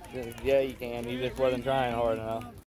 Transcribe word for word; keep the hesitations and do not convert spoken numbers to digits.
Yeah, you can. You just wasn't trying hard enough.